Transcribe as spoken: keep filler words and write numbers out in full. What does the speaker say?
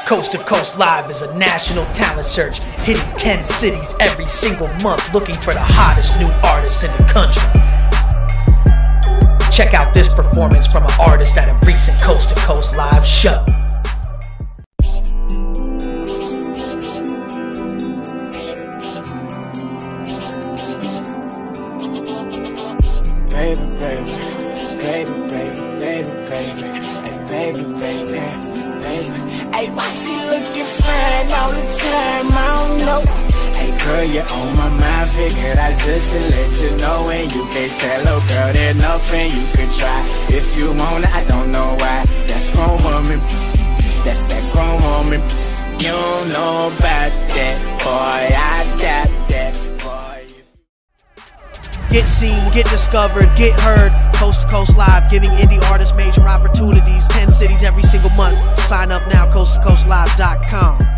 Coast to Coast Live is a national talent search, hitting ten cities every single month, looking for the hottest new artists in the country. Check out this performance from an artist at a recent Coast to Coast Live show. Baby, baby, baby, baby, baby, baby, hey, baby, baby, baby. Hey, why she looking fine all the time? I don't know. Hey, girl, you're on my mind. Figured I just to let you know, and you can't tell a girl there's nothing you could try. If you want it, I don't know why. That's grown woman. That's that grown woman. You don't know about that, boy. I doubt that. Get seen, get discovered, get heard. Coast to Coast Live, giving indie artists major opportunities. ten cities every single month. Sign up now, coast to coast live dot com.